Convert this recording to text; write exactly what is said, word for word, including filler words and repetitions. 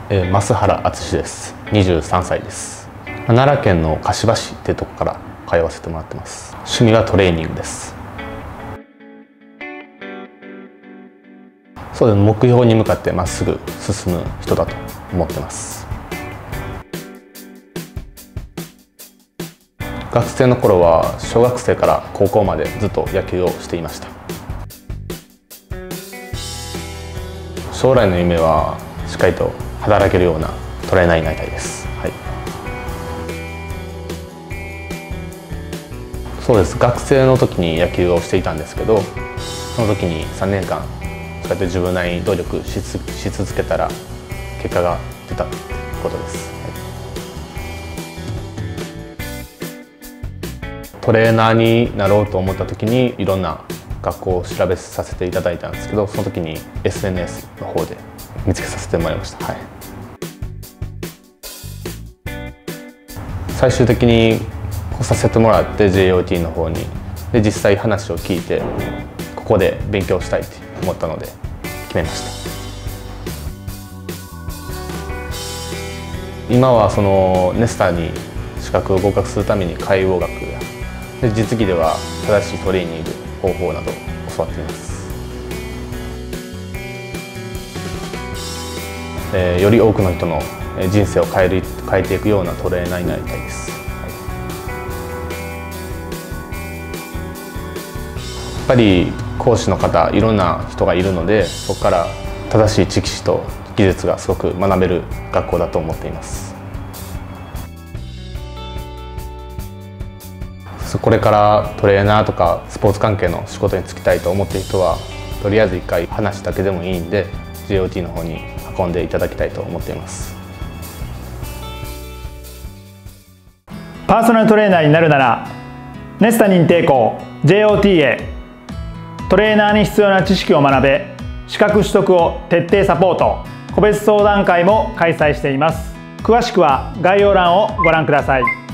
えー、増原敦です。にじゅうさんさいです。奈良県の柏市っていうところから通わせてもらってます。趣味はトレーニングです。そうです。目標に向かってまっすぐ進む人だと思ってます。学生の頃は小学生から高校までずっと野球をしていました。将来の夢はしっかりと働けるようなトレーナーになりたいです。はい、そうです。学生の時に野球をしていたんですけど、その時にさんねんかんそうやって自分なりに努力し続けたら結果が出たということです。はい、トレーナーになろうと思った時にいろんな学校を調べさせていただいたんですけど、その時に エスエヌエス の方で見つけさせてもらいました。はい、最終的に来させてもらって ジェイオーティー の方にで実際話を聞いてここで勉強したいと思ったので決めました。今はそのネスタに資格を合格するために解剖学やで実技では正しいトレーニング方法などを教わっています。えー、より多くの人の人生を変える変えていくようなトレーナーになりたいです。はい、やっぱり講師の方いろんな人がいるので、そこから正しい知識と技術がすごく学べる学校だと思っています。これからトレーナーとかスポーツ関係の仕事に就きたいと思っている人はとりあえず一回話だけでもいいんで ジェイオーティー の方に運んでいただきたいと思っています。 パーソナルトレーナーになるならネスタ認定校 ジェイオーティー へ。トレーナーに必要な知識を学べ、資格取得を徹底サポート、個別相談会も開催しています。詳しくは概要欄をご覧ください。